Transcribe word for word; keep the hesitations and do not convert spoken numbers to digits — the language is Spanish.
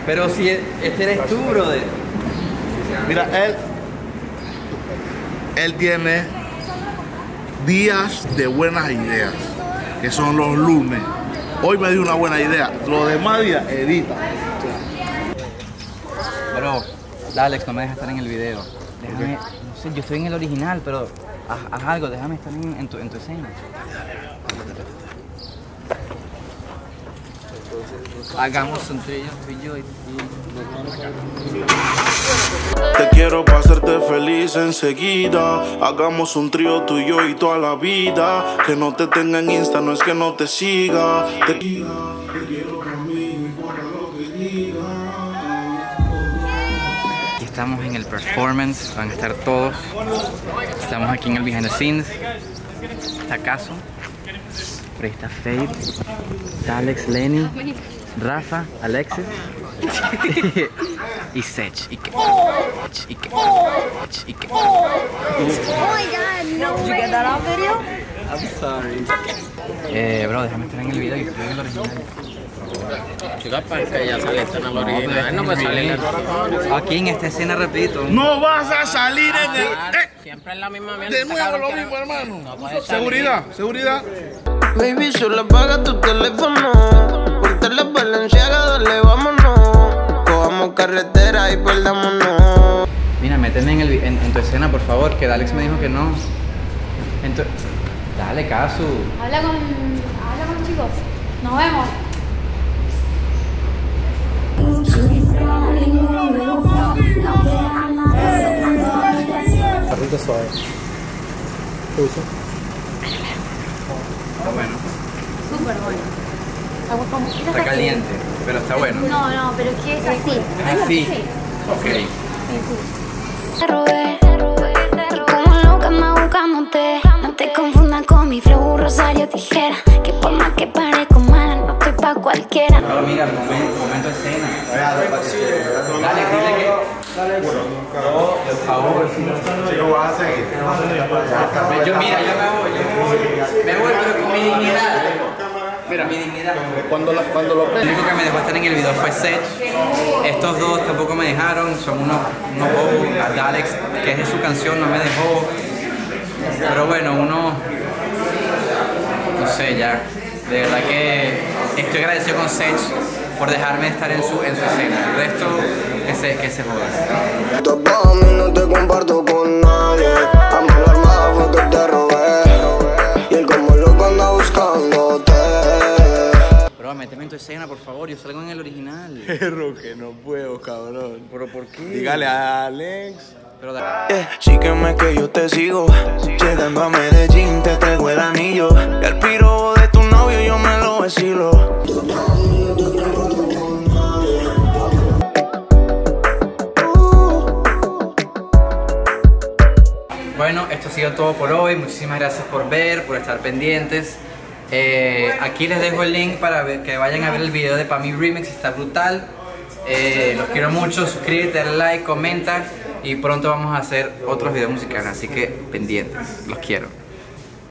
Pero si este eres tú, brother. Mira, él, él tiene días de buenas ideas, que son los lunes. Hoy me dio una buena idea, los demás días edita. Bro, Alex, no me dejas estar en el video. Déjame, no sé, yo estoy en el original, pero haz, haz algo, déjame estar en, en, tu, en tu escena. Hagamos un trillo, tú y yo y Te quiero para hacerte feliz enseguida. Hagamos un trío tú y yo y toda la vida. Que no te tenga en Insta, no es que no te siga. Te, te quiero para mí, no importa lo que diga. Aquí estamos en el performance, van a estar todos. Estamos aquí en el behind the scenes. Está Caso, por ahí está Fade, está Alex, Lenny, Rafa, Alexis y Sech. ¿Y qué? ¿Y qué? ¿Y qué? Oh my god, no. Did you get that on video? I'm sorry. Eh, bro, déjame estar en el video y estoy en el original. Chica, para que ya saliste en el original, no puede salir en el aquí en esta escena, repito. No vas a salir en el... Eh, siempre es la misma mierda. de nuevo lo mismo, hermano. No Seguridad, seguridad. Baby, solo apaga tu teléfono. Ponte la Balenciaga, dale, vámonos. Cojamos carretera y perdámonos. Mira, méteme en, el, en, en tu escena, por favor, que Alex me dijo que no. En tu... Dale, Casu. Habla con, habla con los chicos. Nos vemos. Barrita suave. ¿Te gusta? Está bueno. Súper bueno. Está caliente, pero está bueno. No, no, pero es que es así. Así. Ok. Te robé, y como loca ando buscándote. No te confundas con mi flow, Rosario Tijera. Que por más que parezco mala, no estoy pa' cualquiera. Ahora mira, momento, momento escena. Dale, dile que... Por favor. Yo mira, yo me voy, yo me voy. Me voy, pero con mi dignidad. Mira, mi dignidad. Cuando, la, cuando lo El único que me dejó estar en el video fue Sech. Estos dos tampoco me dejaron, son unos, unos bobos. Alex, que es de su canción, no me dejó. Pero bueno, uno, no sé, ya. De verdad que estoy agradecido con Sech por dejarme estar en su, en su escena. El resto, que se, que se joda. Tú pa' mí no te comparto con nadie. A mano armada fue que te robé. Y él como loco anda buscándote. Bro, méteme en tu escena, por favor, yo salgo en el original. Perro que no puedo, cabrón. ¿Pero por qué? Dígale a Alex. Pero da... Eh, sígueme que yo te sigo. Llegando a Medellín te traigo el anillo. Y al piro de tu novio yo me lo vacilo. Bueno, esto ha sido todo por hoy. Muchísimas gracias por ver, por estar pendientes. Eh, aquí les dejo el link para ver, que vayan a ver el video de Pa' Mi Remix, está brutal. Eh, los quiero mucho, suscríbete, dale like, comenta y pronto vamos a hacer otros videos musicales, así que pendientes, los quiero.